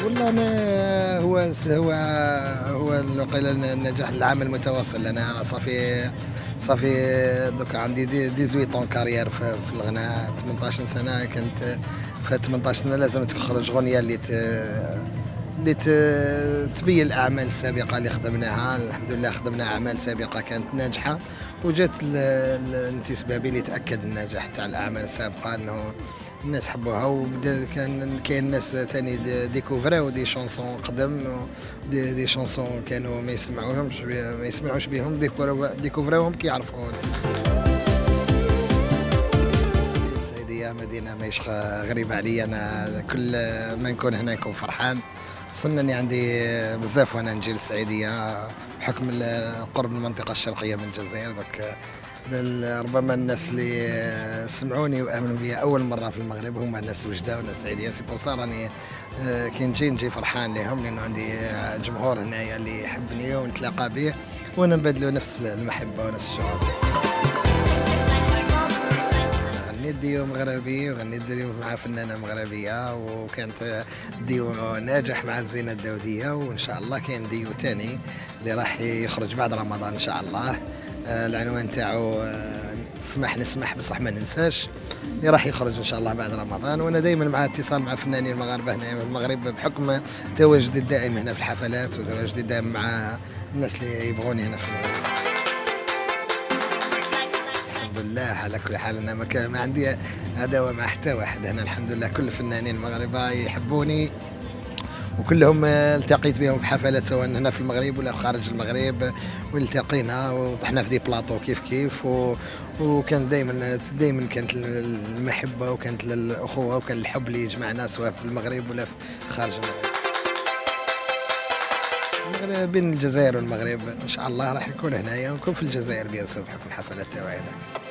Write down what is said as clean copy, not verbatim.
والله ما هو قيل النجاح العام المتواصل. انا صافي دوكا عندي 18 طون كارير في الغناء. 18 سنه كنت. في 18 سنه لازم تخرج غنيه اللي تبين الاعمال السابقه اللي خدمناها. الحمد لله خدمنا اعمال سابقه كانت ناجحه، وجات الانتسابي اللي تاكد النجاح تاع الاعمال السابقه، انه الناس حبوها. وبدا كاين ناس ثاني ديكوفراو دي شونسون قدم، دي شونسون كانوا ما يسمعوش بهم، ديكوفراوهم كي يعرفوا. السعيديه مدينه ماهيش غريبه عليا. انا كل ما نكون هنا نكون فرحان. صنني عندي بزاف وانا نجي للسعيديه بحكم قرب المنطقه الشرقيه من الجزائر. ربما الناس اللي سمعوني وامنوا بي اول مره في المغرب هما الناس وجده والناس السعيديه. سي بور سا راني كي نجي فرحان لهم، لانه عندي جمهور هنايا اللي يحبني ونتلاقى به، وانا نبادلوا نفس المحبه ونفس الشعور. غنيت ديو مغربي وغنيت ديو مع فنانه مغربيه، وكانت ديو ناجح مع الزينه الداوديه، وان شاء الله كاين ديو ثاني اللي راح يخرج بعد رمضان ان شاء الله. العنوان تاعو نسمح بصح ما ننساش، اللي راح يخرج ان شاء الله بعد رمضان. وانا دائما مع اتصال مع فنانين المغاربه هنا في المغرب، بحكم تواجدي الدائم هنا في الحفلات وتواجدي الدائم مع الناس اللي يبغوني هنا في المغرب. الحمد لله على كل حال. انا ما عندي عداوه مع حتى واحد هنا، الحمد لله كل الفنانين المغاربه يحبوني، وكلهم التقيت بهم في حفلات سواء هنا في المغرب ولا خارج المغرب، والتقينا وطحنا في دي بلاطو كيف وكان دائما كانت المحبه وكانت الاخوه وكان الحب اللي يجمعنا سواء في المغرب ولا في خارج المغرب. بين الجزائر والمغرب ان شاء الله راح نكون هنايا ونكون في الجزائر بيان سور بحكم الحفلات تاعي هنا.